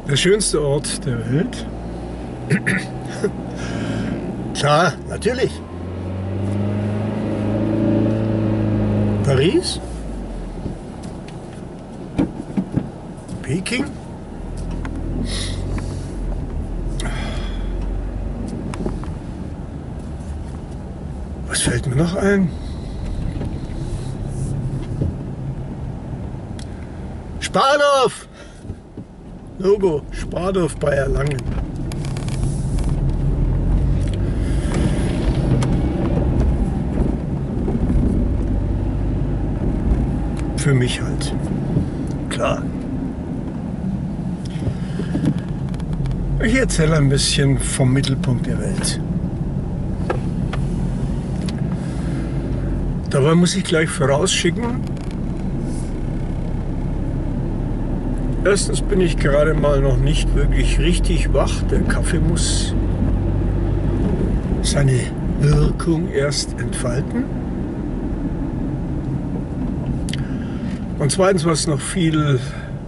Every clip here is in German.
Der schönste Ort der Welt? Klar, natürlich. Paris? Peking? Was fällt mir noch ein? Spardorf! Logo, Spardorf bei Erlangen. Für mich halt. Klar. Ich erzähle ein bisschen vom Mittelpunkt der Welt. Dabei muss ich gleich vorausschicken, erstens bin ich gerade mal noch nicht wirklich richtig wach. Der Kaffee muss seine Wirkung erst entfalten. Und zweitens, was noch viel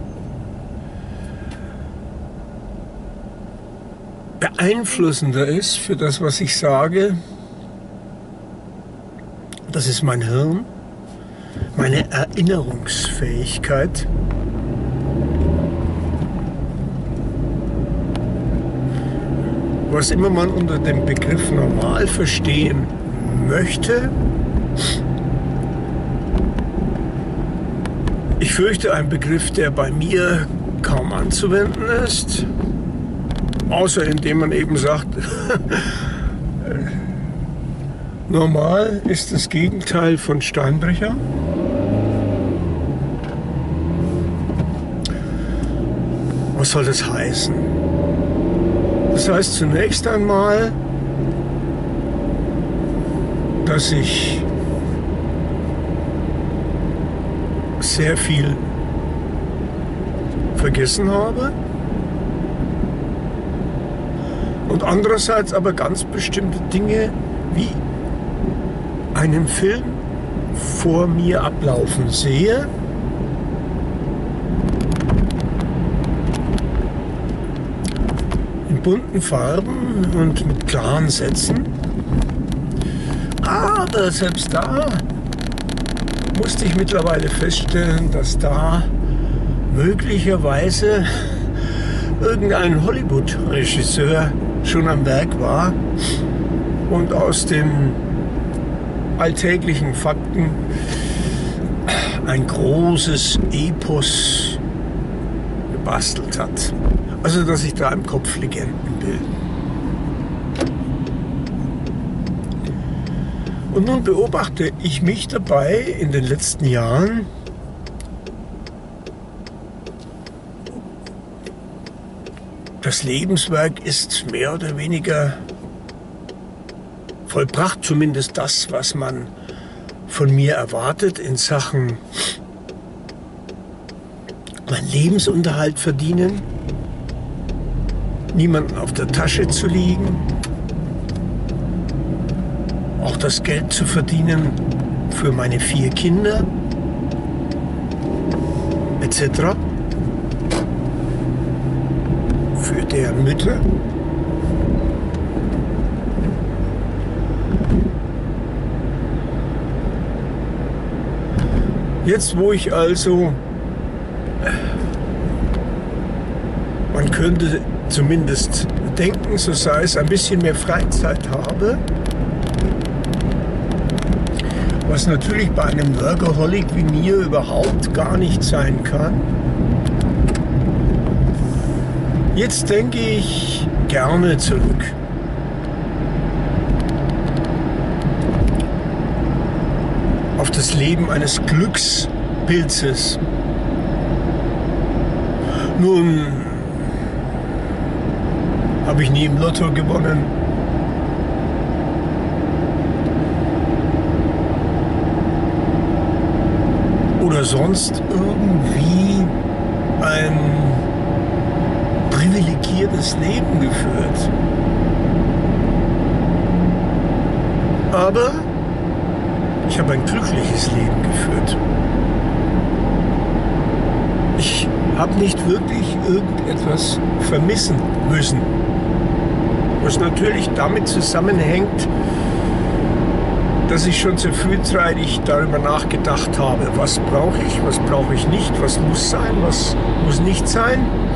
beeinflussender ist für das, was ich sage, das ist mein Hirn, meine Erinnerungsfähigkeit. Was immer man unter dem Begriff normal verstehen möchte, ich fürchte ein Begriff, der bei mir kaum anzuwenden ist, außer indem man eben sagt, normal ist das Gegenteil von Steinbrecher. Was soll das heißen? Das heißt zunächst einmal, dass ich sehr viel vergessen habe und andererseits aber ganz bestimmte Dinge wie einen Film vor mir ablaufen sehe, in bunten Farben und mit klaren Sätzen. Aber selbst da musste ich mittlerweile feststellen, dass da möglicherweise irgendein Hollywood-Regisseur schon am Werk war und aus den alltäglichen Fakten ein großes Epos gebastelt hat. Also, dass sich da im Kopf Legenden bilden. Und nun beobachte ich mich dabei in den letzten Jahren, das Lebenswerk ist mehr oder weniger vollbracht, zumindest das, was man von mir erwartet in Sachen meinen Lebensunterhalt verdienen, niemanden auf der Tasche zu liegen, auch das Geld zu verdienen für meine 4 Kinder, etc., für deren Mütter. Jetzt, wo ich also, man könnte zumindest denken, so sei es, ein bisschen mehr Freizeit habe, was natürlich bei einem Workaholic wie mir überhaupt gar nicht sein kann. Jetzt denke ich gerne zurück. Auf das Leben eines Glückspilzes. Nun habe ich nie im Lotto gewonnen. Oder sonst irgendwie ein privilegiertes Leben geführt. Aber ich habe ein glückliches Leben geführt. Ich habe nicht wirklich irgendetwas vermissen müssen. Was natürlich damit zusammenhängt, dass ich schon sehr frühzeitig darüber nachgedacht habe, was brauche ich nicht, was muss sein, was muss nicht sein.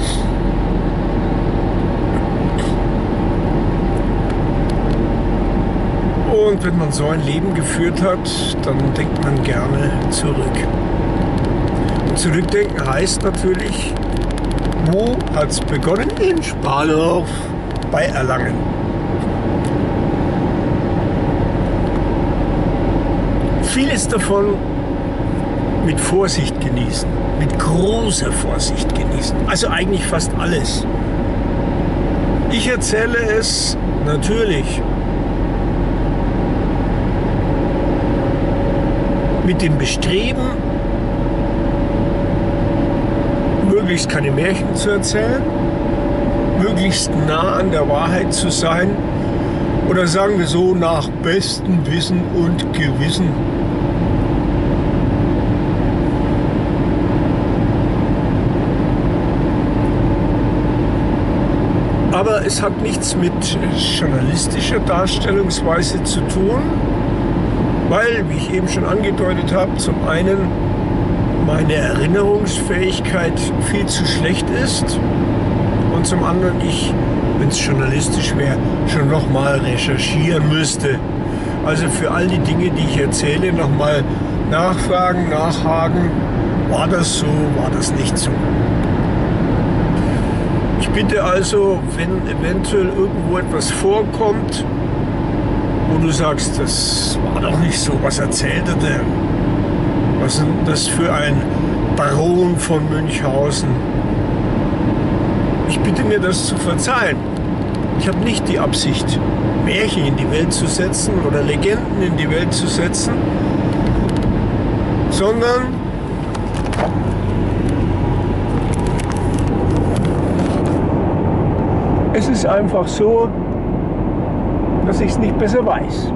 Und wenn man so ein Leben geführt hat, dann denkt man gerne zurück. Und zurückdenken heißt natürlich, wo hat es begonnen? In Spandau bei Erlangen. Vieles davon mit Vorsicht genießen, mit großer Vorsicht genießen. Also eigentlich fast alles. Ich erzähle es natürlich mit dem Bestreben, möglichst keine Märchen zu erzählen, möglichst nah an der Wahrheit zu sein oder sagen wir so, nach bestem Wissen und Gewissen. Aber es hat nichts mit journalistischer Darstellungsweise zu tun, weil, wie ich eben schon angedeutet habe, zum einen meine Erinnerungsfähigkeit viel zu schlecht ist und zum anderen ich, wenn es journalistisch wäre, schon nochmal recherchieren müsste. Also für all die Dinge, die ich erzähle, nochmal nachfragen, nachhaken, war das so, war das nicht so. Ich bitte also, wenn eventuell irgendwo etwas vorkommt, wo du sagst, das war doch nicht so, was erzählt er denn? Was ist denn das für ein Baron von Münchhausen? Ich bitte mir das zu verzeihen. Ich habe nicht die Absicht, Märchen in die Welt zu setzen oder Legenden in die Welt zu setzen, sondern es ist einfach so, dass ich es nicht besser weiß.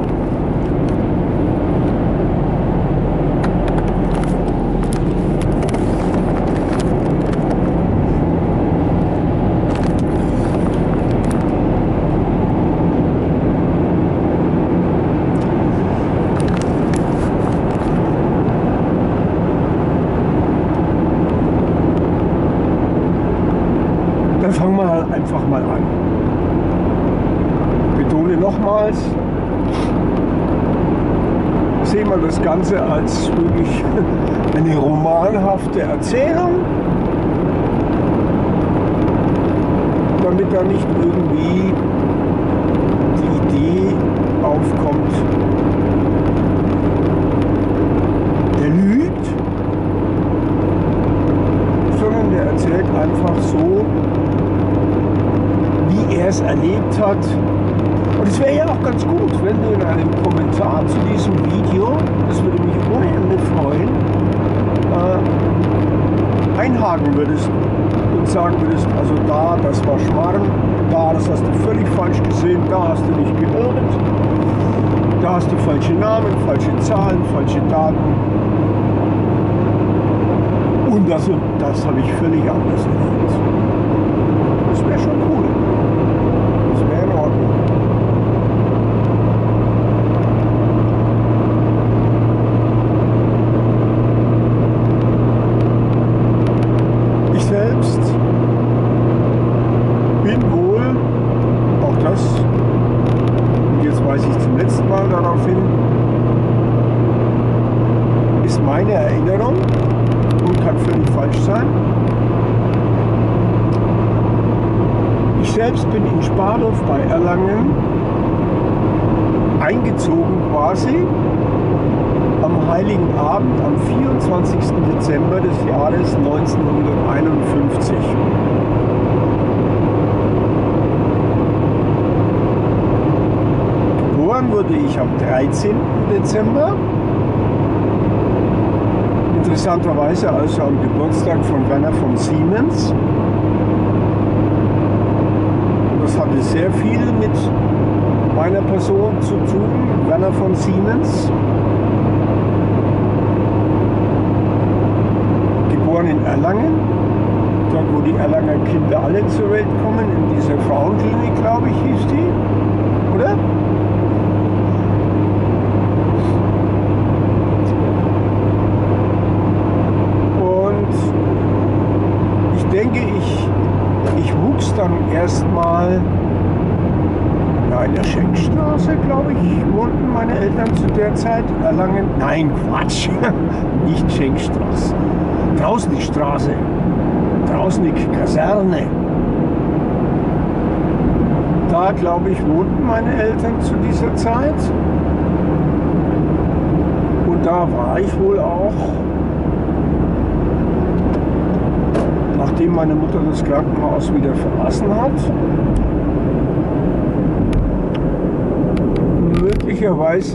Dann fangen wir halt einfach mal an. Betone nochmals, sehen wir das Ganze als wirklich eine romanhafte Erzählung, damit da nicht irgendwie die Idee aufkommt, der lügt, sondern der erzählt einfach so, wie er es erlebt hat. Und es wäre ja auch ganz gut, wenn du in einem Kommentar zu diesem Video, das würde mich ohne Ende freuen, einhaken würdest und sagen würdest, also da, das war Schmarrn, da, das hast du völlig falsch gesehen, da hast du nicht geirrt, da hast du falsche Namen, falsche Zahlen, falsche Daten. Und das und das habe ich völlig anders erlebt. Das wäre schon cool. Das wäre in Ordnung. Ich selbst bin wohl, auch das, und jetzt weise ich zum letzten Mal darauf hin, ist meine Erinnerung und kann völlig falsch sein. Ich selbst bin in Spandau bei Erlangen eingezogen quasi am Heiligen Abend am 24. Dezember des Jahres 1951. Geboren wurde ich am 13. Dezember. Interessanterweise also am Geburtstag von Werner von Siemens. Das hatte sehr viel mit meiner Person zu tun, Werner von Siemens. Geboren in Erlangen, Kinder alle zur Welt kommen, in dieser Frauenklinik, glaube ich, hieß die, oder? Und ich denke, ich wuchs dann erstmal in der Schenkstraße, glaube ich, wohnten meine Eltern zu der Zeit. Erlangen, nein, Quatsch, nicht Schenkstraße. Trausnickstraße, Trausnick-Kaserne. Da, glaube ich, wohnten meine Eltern zu dieser Zeit. Und da war ich wohl auch, nachdem meine Mutter das Krankenhaus wieder verlassen hat. Möglicherweise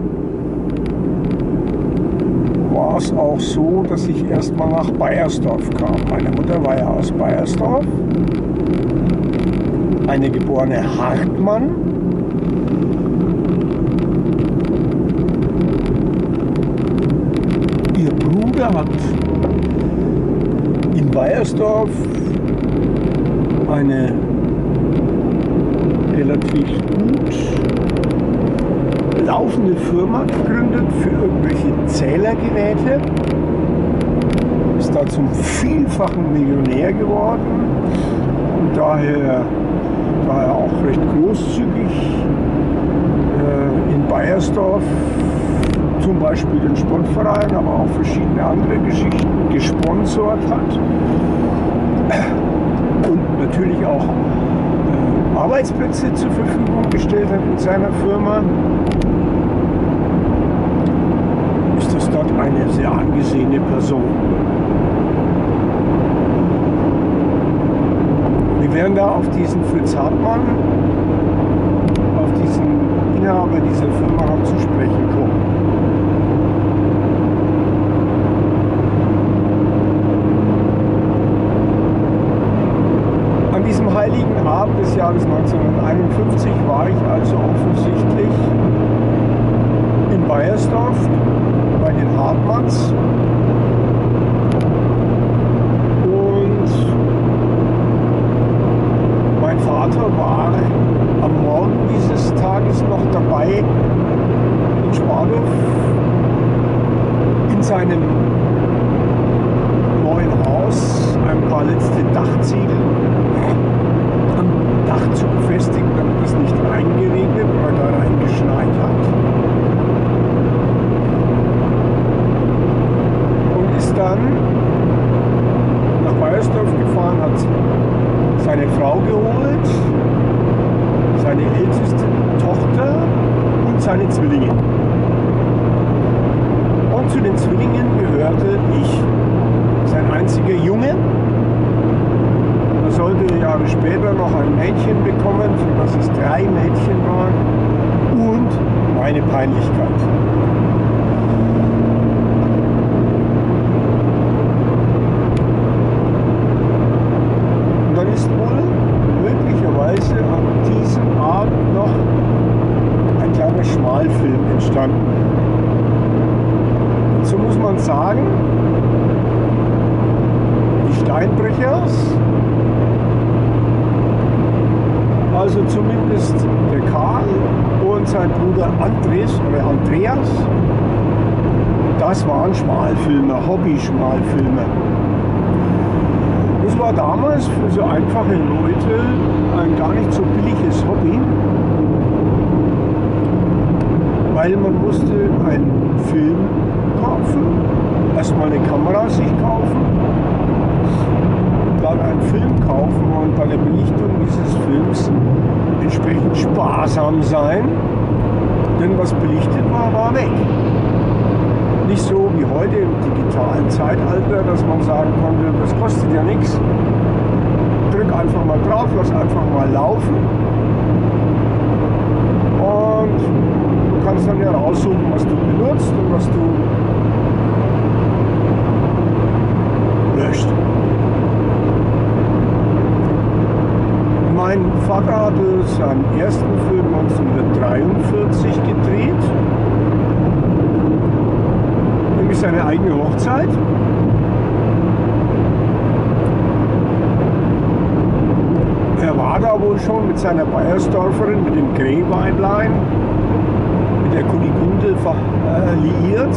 war es auch so, dass ich erstmal nach Baiersdorf kam. Meine Mutter war ja aus Baiersdorf, eine geborene Hartmann. Ihr Bruder hat in Baiersdorf eine relativ gut laufende Firma gegründet für irgendwelche Zählergeräte, ist da zum vielfachen Millionär geworden und daher war er auch recht großzügig in Baiersdorf zum Beispiel den Sportverein, aber auch verschiedene andere Geschichten gesponsert hat und natürlich auch Arbeitsplätze zur Verfügung gestellt hat in seiner Firma. Ist das dort eine sehr angesehene Person. Wir werden da auf diesen Fritz Hartmann, auf diesen Inhaber dieser Firma noch zu sprechen kommen. An diesem heiligen Abend des Jahres 1951 war ich also offensichtlich in Baiersdorf bei den Hartmanns und mein Vater war am Morgen dieses Tages noch dabei, in Spardorf in seinem neuen Haus ein paar letzte Dachziegel am Dach zu befestigen, damit es nicht reingeregnet oder da reingeschneit hat. Und ist dann nach Baiersdorf gefahren, hat seine Frau geholt, seine älteste Tochter und seine Zwillinge. Und zu den Zwillingen gehörte ich, sein einziger Junge. Er sollte Jahre später noch ein Mädchen bekommen, für das es 3 Mädchen waren, und meine Peinlichkeit. Und dann ist wohl möglicherweise an diesem Abend noch ein kleiner Schmalfilm entstanden. So muss man sagen, die Steinbrechers, also zumindest der Karl und sein Bruder Andreas, das waren Schmalfilme, Hobby-Schmalfilme. Das war damals für so einfache Leute ein gar nicht so billiges Hobby, weil man musste einen Film kaufen, erstmal eine Kamera sich kaufen, dann einen Film kaufen und bei der Belichtung dieses Films entsprechend sparsam sein, denn was belichtet war, war weg. Nicht so wie heute im digitalen Zeitalter, dass man sagen konnte, das kostet ja nichts, drück einfach mal drauf, lass einfach mal laufen und du kannst dann ja raussuchen, was du benutzt und was du löscht. Mein Vater hatte seinen ersten Film 1943 gedreht, nämlich seine eigene Hochzeit. war wohl schon mit seiner Bayersdorferin, mit dem Greyweiblein, mit der Kunigunde liiert.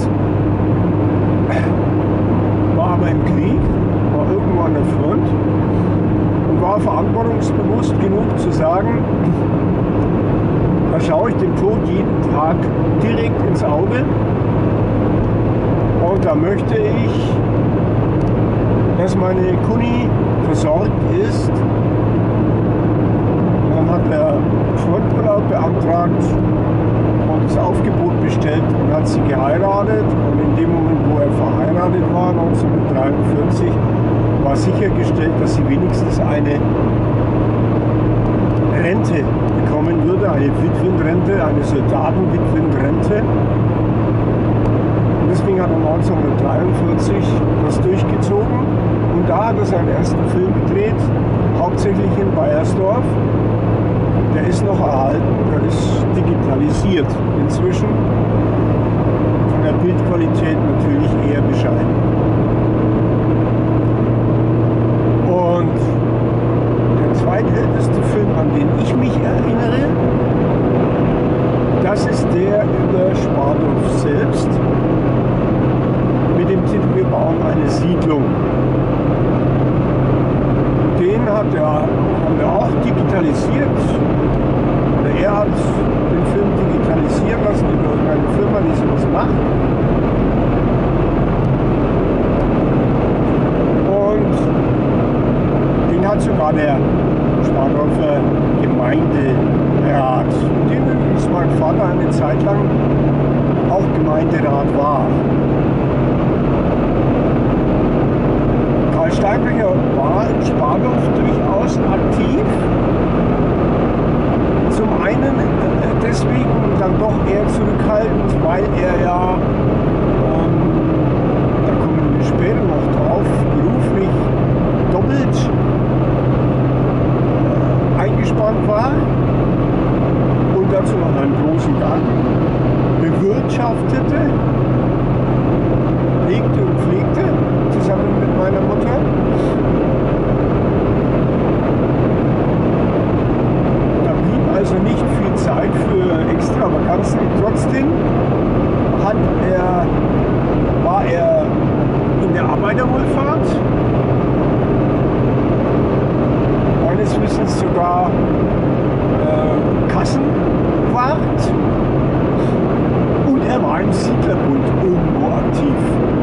War aber im Krieg, war irgendwo an der Front und war verantwortungsbewusst genug zu sagen, da schaue ich dem Tod jeden Tag direkt ins Auge und da möchte ich, dass meine Kuni versorgt ist. Dann hat er Fronturlaub beantragt und das Aufgebot bestellt und hat sie geheiratet. Und in dem Moment, wo er verheiratet war, 1943, war sichergestellt, dass sie wenigstens eine Rente bekommen würde, eine Witwenrente, eine Soldatenwitwenrente. Und deswegen hat er 1943 das durchgezogen und da hat er seinen ersten Film gedreht, hauptsächlich in Bayersdorf. Der ist noch erhalten, der ist digitalisiert inzwischen. Von der Bildqualität natürlich eher bescheiden. Und der zweitälteste Film, an den ich mich erinnere, das ist der über Spardorf selbst mit dem Titel Wir bauen eine Siedlung. Den haben wir auch digitalisiert. Oder er hat den Film digitalisieren lassen über irgendeine Firma, die sowas macht. Und den hat sogar der Spardorfer Gemeinderat, in dem übrigens mein Vater eine Zeit lang auch Gemeinderat war. Karl Steinbrecher war in Spardorf durchaus aktiv. Zum einen deswegen dann doch eher zurückhaltend, weil er ja, da kommen wir später noch drauf, beruflich doppelt eingespannt war und dazu noch einen großen Garten bewirtschaftete, legte und pflegte, zusammen mit meiner Mutter. Da blieb also nicht viel Zeit für Extravaganzen. Trotzdem war er in der Arbeiterwohlfahrt, meines Wissens sogar Kassenwart, und er war im Siedlerbund irgendwo aktiv.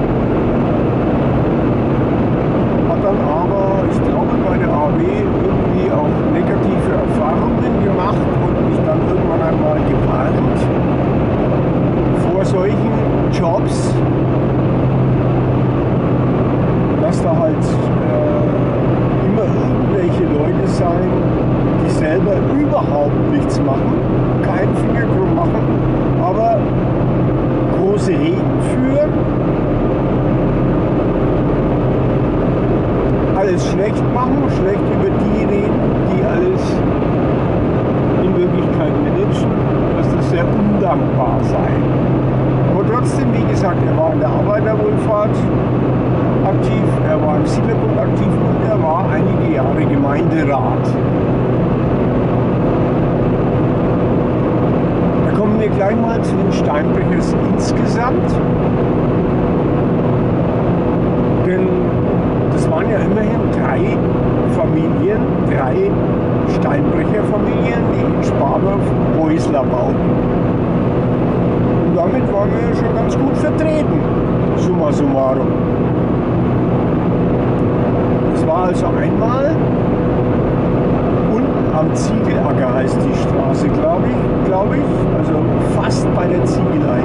Hat dann aber, ich glaube, bei der AW irgendwie auch negative Erfahrungen gemacht und mich dann irgendwann einmal gewarnt vor solchen Jobs, dass da halt immer irgendwelche Leute sein, die selber überhaupt nichts machen, keinen Finger krumm machen, aber große Reden führen, alles schlecht machen, schlecht über die reden, die alles in Wirklichkeit managen, dass das sehr undankbar sei. Aber trotzdem, wie gesagt, er war in der Arbeiterwohlfahrt aktiv, er war im Siedlerbund aktiv und er war einige Jahre Gemeinderat. Da kommen wir gleich mal zu den Steinbrechers insgesamt. Denn das waren ja immerhin 3 Familien, 3 Steinbrecher-Familien, die in Spardorf Häusler bauten. Und damit waren wir schon ganz gut vertreten, summa summarum. Es war also einmal unten am Ziegelacker, heißt die Straße, glaube ich, also fast bei der Ziegelei.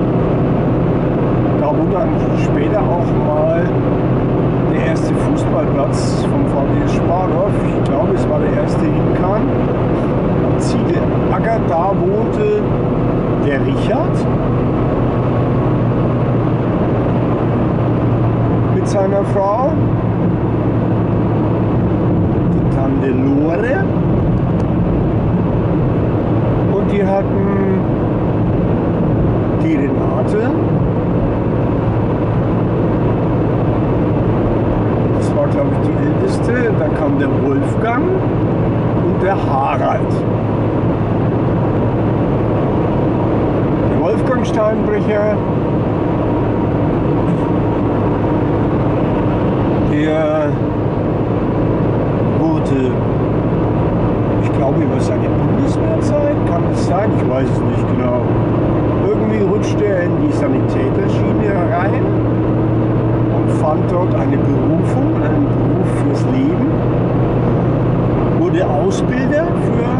Da wo dann später auch mal der erste Fußballplatz vom VfB Spardorf, ich glaube es war der erste, hinkam. Am Ziegelacker, da wohnte der Richard mit seiner Frau, die Tante Lore, und die hatten die Renate, das war glaube ich die älteste, dann kam der Wolfgang und der Harald. Der Wolfgang Steinbrecher, der wurde, ich glaube, über seine Bundeswehrzeit, kann es sein, ich weiß es nicht genau. Irgendwie rutschte er in die Sanitäterschiene rein und fand dort eine Berufung, einen Beruf fürs Leben, wurde Ausbilder für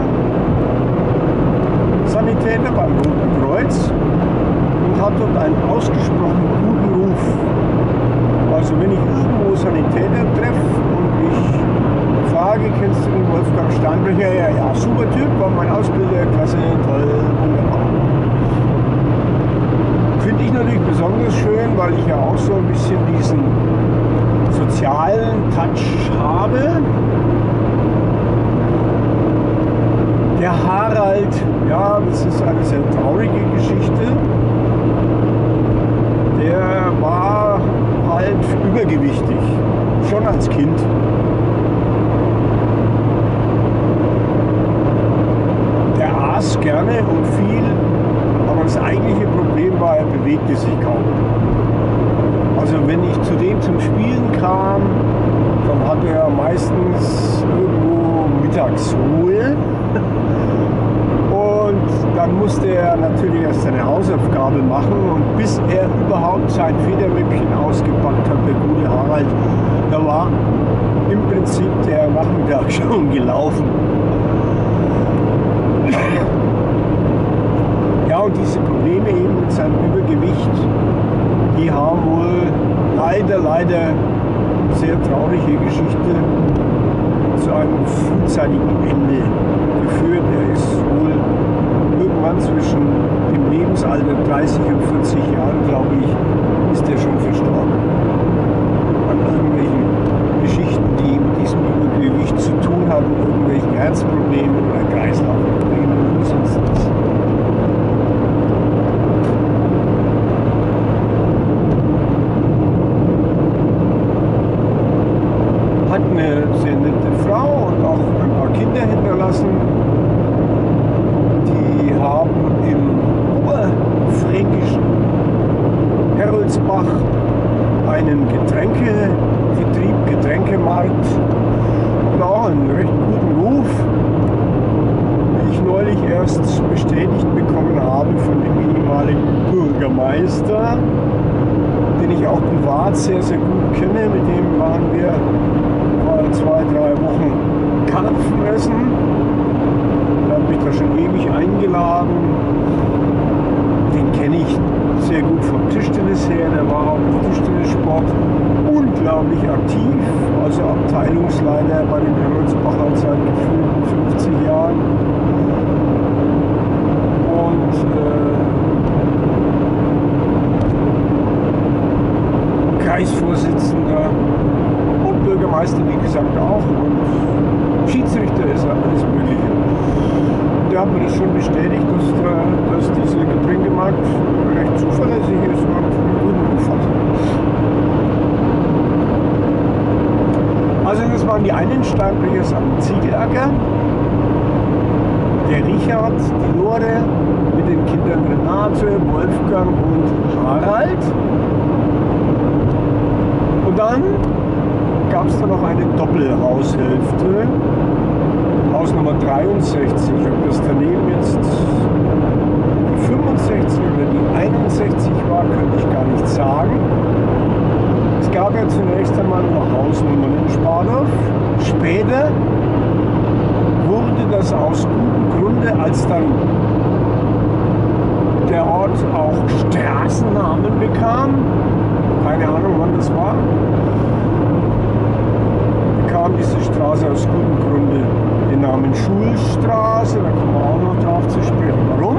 Sanitäter beim Roten Kreuz und hat dort einen ausgesprochen guten Ruf. Also wenn ich irgendwo Sanitäter treffe und ich frage, kennst du den Wolfgang Steinbrecher? Ja, super Typ, war mein Ausbilder, klasse, toll, wunderbar. Finde ich natürlich besonders schön, weil ich ja auch so ein bisschen diesen sozialen Touch habe. Der Harald, ja, das ist eine sehr traurige Geschichte. Der war halt übergewichtig, schon als Kind. Der aß gerne und viel, aber das eigentliche Problem war, er bewegte sich kaum. Also wenn ich zu dem zum Spielen kam, dann hatte er meistens irgendwo Mittagsruhe. Und dann musste er natürlich erst seine Hausaufgabe machen und bis er überhaupt sein Federmäppchen ausgepackt hat, der gute Harald, da war im Prinzip der Nachmittag schon gelaufen. Ja, und diese Probleme eben mit seinem Übergewicht, die haben wohl leider sehr traurige Geschichte zu einem frühzeitigen Ende geführt. Er ist wohl irgendwann zwischen dem Lebensalter 30 und 40 Jahren, glaube ich, ist er schon verstorben. An irgendwelchen Geschichten, die mit diesem Übergewicht zu tun hatten, irgendwelchen Herzproblemen oder Kreislaufproblemen oder sonst was. Hat eine sehr nette Frau und auch ein paar Kinder hinterlassen. Die haben im oberfränkischen Heroldsbach einen Getränkevertrieb, Getränkemarkt und auch einen recht guten Ruf, wie ich neulich erst bestätigt bekommen habe von dem ehemaligen Bürgermeister, den ich auch privat sehr gut kenne. Mit dem waren wir vor 2-3 Wochen Karpfen essen. Er hat mich da schon ewig eingeladen. Den kenne ich sehr gut vom Tischtennis her. Der war auch im Tischtennissport unglaublich aktiv. Also Abteilungsleiter bei den Heroldsbachern seit gefühlten 50 Jahren. Und Kreisvorsitzender und Bürgermeister, wie gesagt, auch. Und Schiedsrichter ist er, alles Mögliche. Der hat mir das schon bestätigt, dass dieser Getränkemarkt recht zuverlässig ist und einen guten Ruf hat. Also das waren die einen Steinbrechers am Ziegelacker. Der Richard, die Lore mit den Kindern Renate, Wolfgang und Harald. Und dann gab es da noch eine Doppelhaushälfte, Haus Nummer 63. Ob das daneben jetzt die 65 oder die 61 war, könnte ich gar nicht sagen. Es gab ja zunächst einmal nur Hausnummern in Spardorf. Später wurde das aus gutem Grunde, als dann der Ort auch Straßennamen bekam, keine Ahnung wann das war, bekam diese Straße aus gutem Grunde den Namen Schulstraße, da kommen wir auch noch drauf zu sprechen, warum.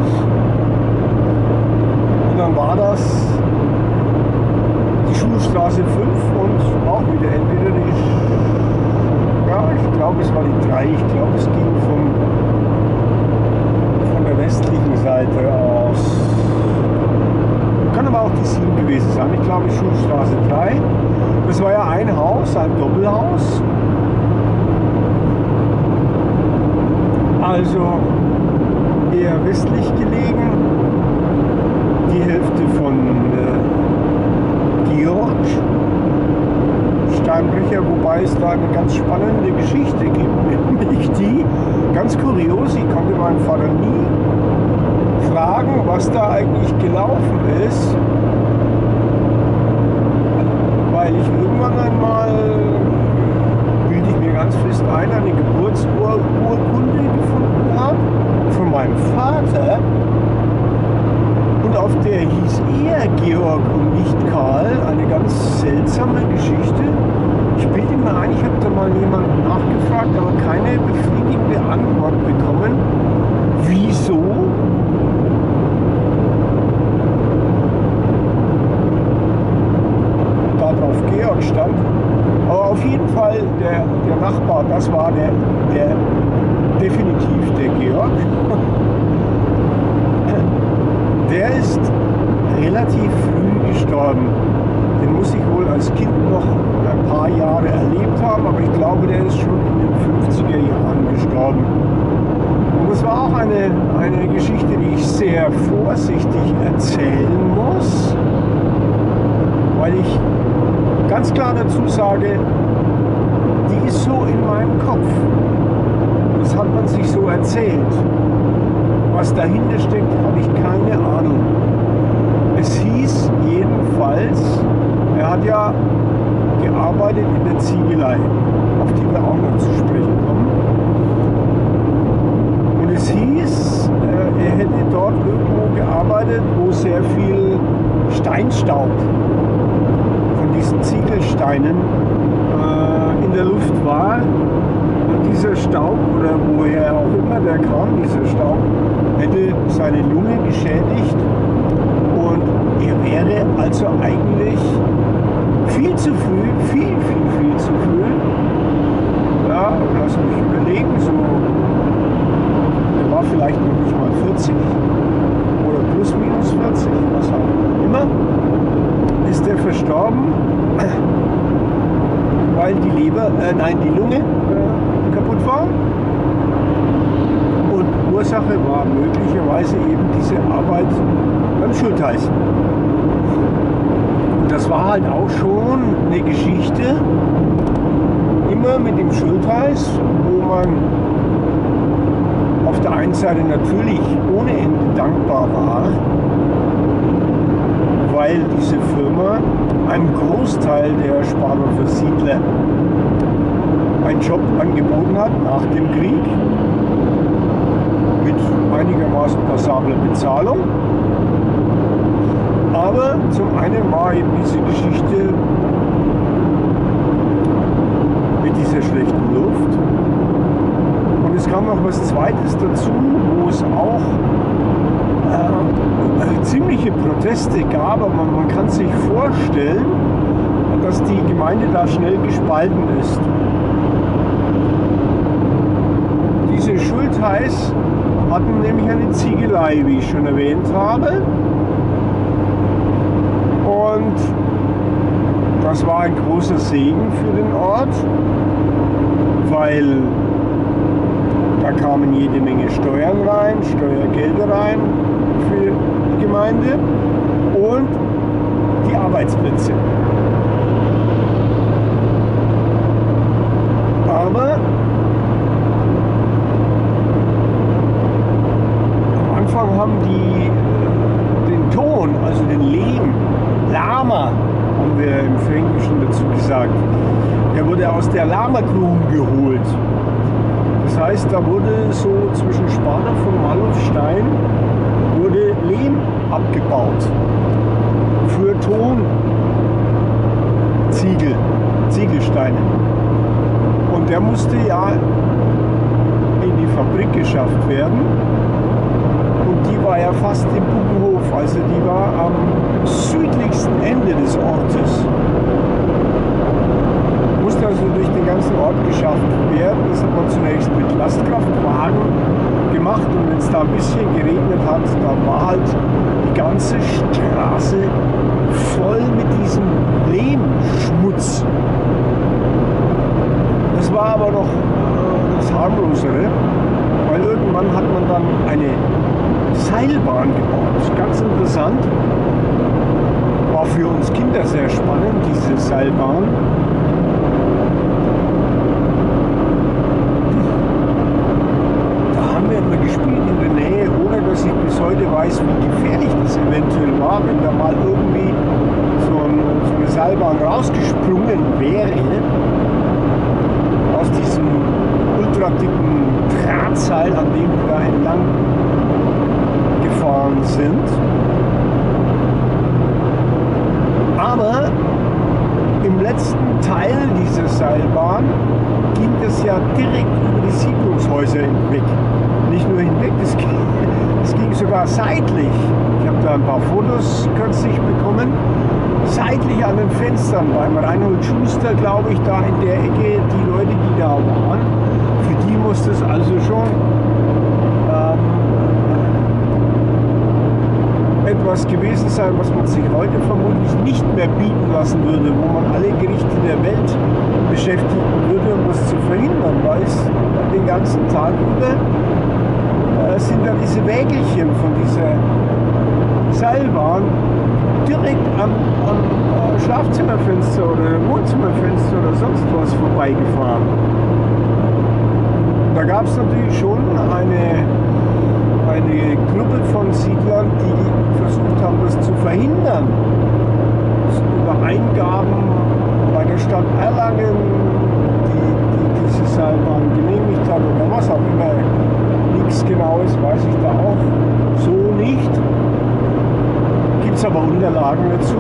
Und dann war das die Schulstraße 5 und auch wieder entweder die, ja, ich glaube es war die 3, ich glaube es ging von der westlichen Seite aus. Kann aber auch die 7 gewesen sein. Ich glaube Schulstraße 3. Das war ja ein Haus, ein Doppelhaus. also eher westlich gelegen, die Hälfte von Georg Steinbrecher, wobei es da eine ganz spannende Geschichte gibt, nämlich die, ganz kurios, ich konnte meinen Vater nie fragen, was da eigentlich gelaufen ist, weil ich irgendwann einmal, bilde ich mir ganz fest ein, eine Geburtsurkunde gefunden habe von meinem Vater und auf der hieß er Georg und nicht Karl, eine ganz seltsame Geschichte. Ich bilde mir ein, ich habe da mal jemanden nachgefragt, aber keine befriedigende Antwort bekommen. Wieso? Da drauf Georg stand. Aber auf jeden Fall der Nachbar, das war der definitiv der Georg. Der ist relativ früh gestorben. Den muss ich wohl als Kind noch ein paar Jahre erlebt haben, aber ich glaube, der ist schon in den 50er Jahren gestorben. Und das war auch eine Geschichte, die ich sehr vorsichtig erzählen muss, weil ich ganz klar dazu sage, die ist so in meinem Kopf. Das hat man sich so erzählt. Was dahinter steckt, habe ich keine Ahnung. Es hieß jedenfalls, er hat ja gearbeitet in der Ziegelei, auf die wir auch noch zu sprechen kommen. Und es hieß, er hätte dort irgendwo gearbeitet, wo sehr viel Steinstaub von diesen Ziegelsteinen in der Luft war. Und dieser Staub, oder woher auch immer der kam, dieser Staub, hätte seine Lunge geschädigt und er wäre also eigentlich viel zu früh, viel zu früh, ja, lass mich überlegen, so, er war vielleicht noch nicht mal 40 oder plus minus 40, was auch immer, ist er verstorben, weil die die Lunge kaputt war. Und Ursache war möglicherweise eben diese Arbeit beim Schultheiß. Und das war halt auch schon eine Geschichte, immer mit dem Schultheiß, wo man auf der einen Seite natürlich ohne Ende dankbar war, weil diese Firma einem Großteil der Sparlofer Siedler einen Job angeboten hat nach dem Krieg mit einigermaßen passabler Bezahlung. Aber zum einen war eben diese Geschichte mit dieser schlechten Luft und es kam noch was Zweites dazu, wo es auch ziemliche Proteste gab, aber man kann sich vorstellen, dass die Gemeinde da schnell gespalten ist. Diese Schultheiß hatten nämlich eine Ziegelei, wie ich schon erwähnt habe. Und das war ein großer Segen für den Ort, weil da kamen jede Menge Steuern rein, Steuergelder rein für die Gemeinde und die Arbeitsplätze. Aber am Anfang haben die den Ton, also den Lehm, Lama, haben wir im Fränkischen dazu gesagt, der wurde aus der Lama-Gruben geholt. Das heißt, da wurde so zwischen Sparnow und Malufstein wurde Lehm abgebaut für Ziegelsteine. Und der musste ja in die Fabrik geschafft werden. Und die war ja fast im Buggenhof, also die war am südlichsten Ende des Ortes. Musste also durch den ganzen Ort geschafft werden. Das hat man zunächst mit Lastkraftwagen gemacht und wenn es da ein bisschen geregnet hat, da war halt die ganze Straße voll mit diesem Lehmschmutz. Das war aber noch das harmlosere, weil Seilbahn gebaut. Ganz interessant. War für uns Kinder sehr spannend, diese Seilbahn. Da haben wir immer gespielt in der Nähe, ohne dass ich bis heute weiß, wie gefährlich das eventuell war, wenn da mal irgendwie so eine Seilbahn rausgesprungen wäre aus diesem ultradicken Drahtseil, an dem wir da entlang gefahren sind. Aber im letzten Teil dieser Seilbahn ging es ja direkt über die Siedlungshäuser hinweg. Nicht nur hinweg, es ging sogar seitlich. Ich habe da ein paar Fotos kürzlich bekommen. Seitlich an den Fenstern beim Reinhold Schuster, glaube ich, da in der Ecke, die Leute, die da waren, für die muss das also schon etwas gewesen sein, was man sich heute vermutlich nicht mehr bieten lassen würde, wo man alle Gerichte der Welt beschäftigen würde, um das zu verhindern, weil es den ganzen Tag über sind da diese Wägelchen von dieser Seilbahn direkt am Schlafzimmerfenster oder Wohnzimmerfenster oder sonst was vorbeigefahren. Da gab es natürlich schon eine Gruppe von Siedlern, die versucht haben, das zu verhindern. Über Eingaben bei der Stadt Erlangen, die diese Seilbahn genehmigt hat oder was auch immer. Nichts Genaues weiß ich da auch so nicht. Gibt es aber Unterlagen dazu.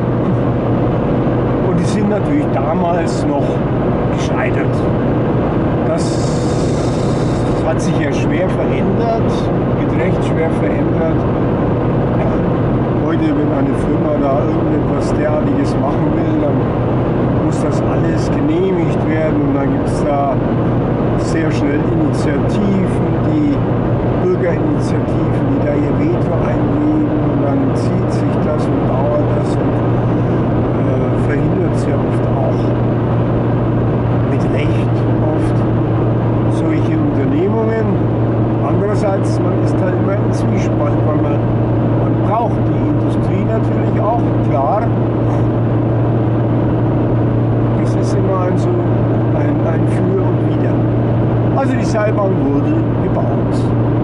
Und die sind natürlich damals noch gescheitert. Das hat sich ja schwer verändert, recht schwer verändert. Heute, wenn eine Firma da irgendetwas derartiges machen will, dann muss das alles genehmigt werden und dann gibt es da sehr schnell Initiativen, die Bürgerinitiativen, die da ihr Veto einlegen und dann zieht sich das und dauert das und verhindert es ja oft auch mit Recht oft solche Unternehmungen. Andererseits, man ist halt immer im Zwiespalt, weil man braucht die Industrie natürlich auch, klar. Das ist immer ein Für und Wider. Also die Seilbahn wurde gebaut.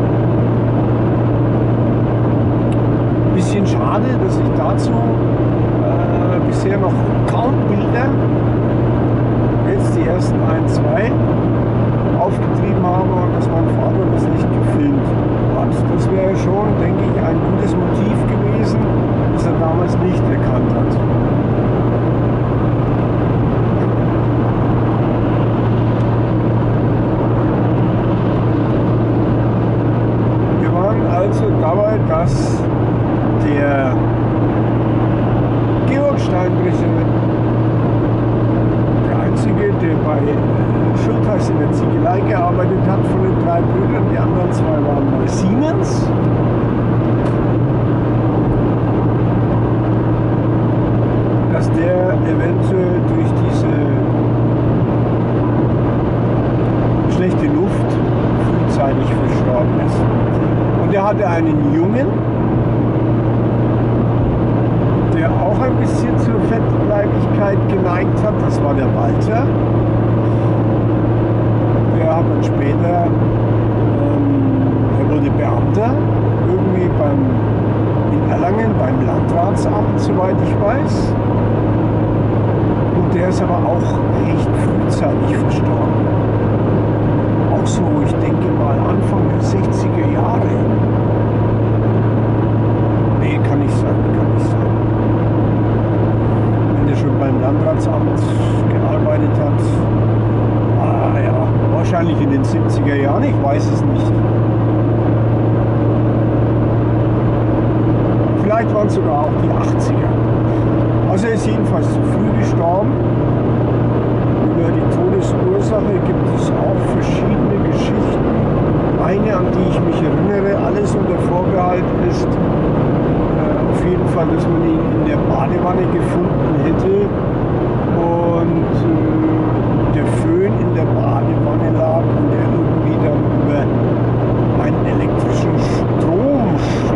Bisschen schade, dass ich dazu bisher noch kaum Bilder, jetzt die ersten 1, 2, aufgetrieben habe und dass mein Vater das nicht gefilmt hat. Das wäre schon, denke ich, ein gutes Motiv gewesen, das er damals nicht erkannt hat. Wir waren also dabei, dass der Georg Steinbrecher, der Einzige, der bei Schultheiß in der Ziegelei gearbeitet hat von den 3 Brüdern, die anderen 2 waren bei Siemens. Dass der eventuell durch diese schlechte Luft frühzeitig verstorben ist. Und er hatte einen Jungen, der auch ein bisschen zur Fettleibigkeit geneigt hat, das war der Walter. Der hat dann später, er wurde Beamter, irgendwie in Erlangen beim Landratsamt, soweit ich weiß. Und der ist aber auch recht frühzeitig verstorben. Auch so, ich denke mal Anfang der 60er Jahre. Nee, kann nicht sein. Wenn er schon beim Landratsamt gearbeitet hat, wahrscheinlich in den 70er Jahren, ich weiß es nicht. Vielleicht waren es sogar auch die 80er. Also er ist jedenfalls zu früh gestorben. Über die Todesursache gibt es auch verschiedene Geschichten. Eine, an die ich mich erinnere, alles unter Vorbehalt ist auf jeden Fall, dass man ihn in der Badewanne gefunden hätte und der Föhn in der Badewanne lag und er irgendwie dann über einen elektrischen Stromschlag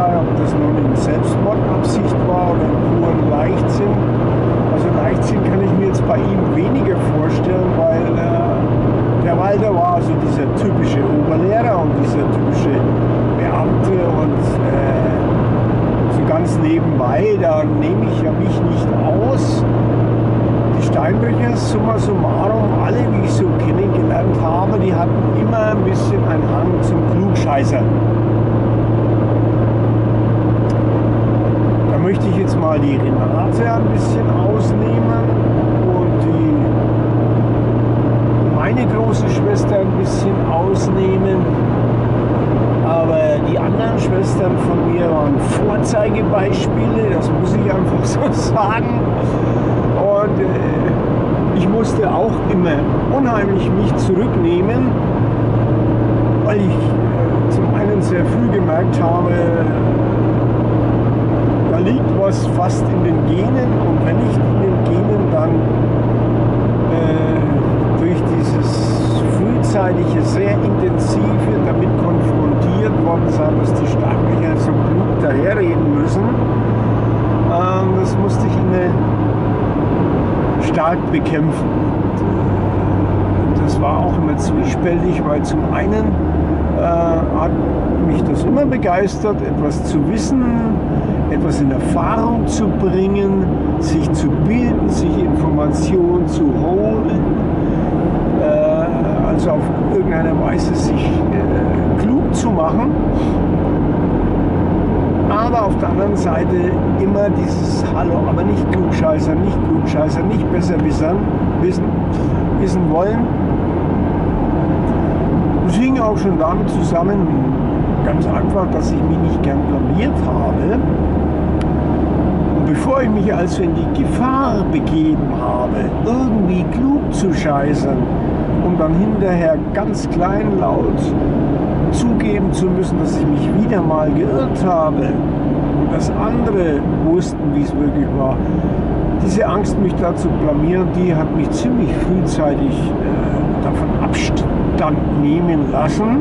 Frage, ob das nun in Selbstmordabsicht war oder in puren Leichtsinn. Also Leichtsinn kann ich mir jetzt bei ihm weniger vorstellen, weil der Walter war also dieser typische Oberlehrer und dieser typische Beamte und so ganz nebenbei, da nehme ich ja mich nicht aus. Die Steinbrüchers, summa summarum, alle, wie ich so kennengelernt habe, die hatten immer ein bisschen einen Hang zum Klugscheißer. Da möchte ich jetzt mal die Renate ein bisschen ausnehmen und meine große Schwester ein bisschen ausnehmen. Aber die anderen Schwestern von mir waren Vorzeigebeispiele, das muss ich einfach so sagen. Und ich musste auch immer unheimlich mich zurücknehmen, weil ich zum einen sehr früh gemerkt habe, da liegt was fast in den Genen und wenn nicht in den Genen, dann durch dieses frühzeitige, sehr intensive damit konfrontiert worden sein, dass die Steinbrücher so klug daherreden müssen. Das musste ich immer stark bekämpfen. Und das war auch immer zwiespältig, weil zum einen hat mich das immer begeistert, etwas zu wissen, etwas in Erfahrung zu bringen, sich zu bilden, sich Informationen zu holen, also auf irgendeine Weise sich klug zu machen. Aber auf der anderen Seite immer dieses Hallo, aber nicht Klugscheißer, nicht besser wissen wollen. Das hing auch schon damit zusammen, ganz einfach, dass ich mich nicht gern blamiert habe. Und bevor ich mich also in die Gefahr begeben habe, irgendwie klug zu scheißern, um dann hinterher ganz kleinlaut zugeben zu müssen, dass ich mich wieder mal geirrt habe und dass andere wussten, wie es wirklich war. Diese Angst, mich da zu blamieren, die hat mich ziemlich frühzeitig davon Abstand nehmen lassen,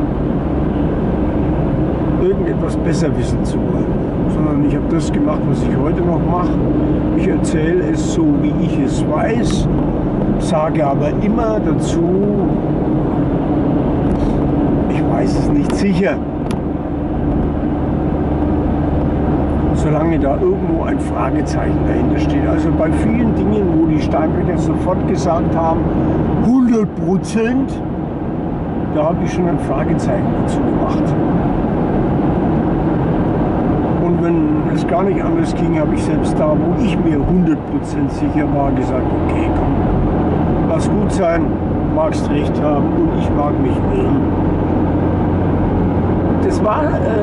irgendetwas besser wissen zu wollen. Sondern ich habe das gemacht, was ich heute noch mache. Ich erzähle es so, wie ich es weiß, sage aber immer dazu, ich weiß es nicht sicher. Solange da irgendwo ein Fragezeichen dahinter steht. Also bei vielen Dingen, wo die Steinbrücher sofort gesagt haben, 100%, da habe ich schon ein Fragezeichen dazu gemacht. Und wenn es gar nicht anders ging, habe ich selbst da, wo ich mir 100% sicher war, gesagt, okay, komm, lass gut sein, magst recht haben und ich mag mich irren. Das war,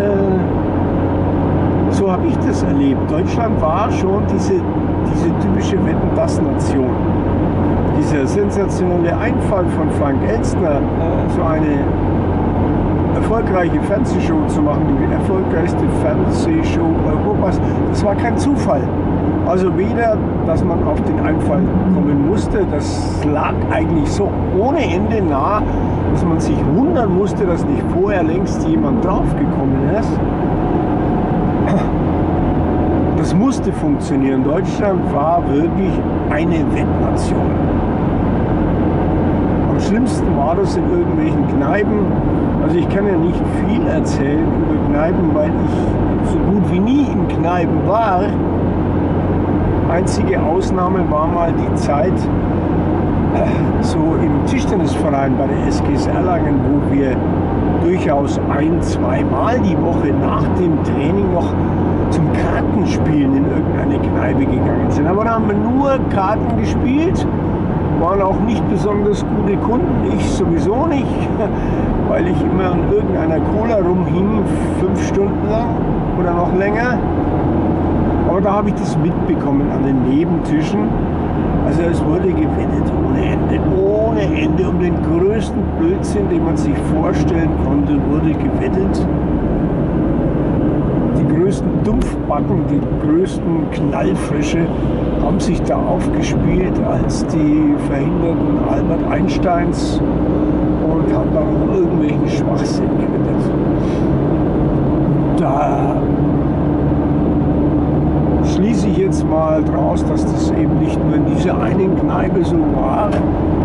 so habe ich das erlebt. Deutschland war schon diese typische Wetten-dass-Nation. Dieser sensationelle Einfall von Frank Elstner, so eine erfolgreiche Fernsehshow zu machen, die erfolgreichste Fernsehshow Europas, das war kein Zufall. Also weder, dass man auf den Einfall kommen musste, das lag eigentlich so ohne Ende nah, dass man sich wundern musste, dass nicht vorher längst jemand draufgekommen ist. Das musste funktionieren. Deutschland war wirklich eine Wettnation. Am schlimmsten war das in irgendwelchen Kneipen. Also ich kann ja nicht viel erzählen über Kneipen, weil ich so gut wie nie in Kneipen war. Einzige Ausnahme war mal die Zeit so im Tischtennisverein bei der SGS Erlangen, wo wir durchaus ein-, zweimal die Woche nach dem Training noch zum Kartenspielen in irgendeine Kneipe gegangen sind. Aber da haben wir nur Karten gespielt, waren auch nicht besonders gute Kunden, ich sowieso nicht, weil ich immer an irgendeiner Cola rumhing, 5 Stunden lang oder noch länger. Aber da habe ich das mitbekommen an den Nebentischen. Also es wurde gewettet ohne Ende, um den größten Blödsinn, den man sich vorstellen konnte, wurde gewettet. Die größten Dumpfbacken, die größten Knallfrische haben sich da aufgespielt als die verhinderten Albert Einsteins und haben dann noch irgendwelchen Schwachsinn gewettet. Da jetzt mal draus, dass das eben nicht nur in dieser einen Kneipe so war,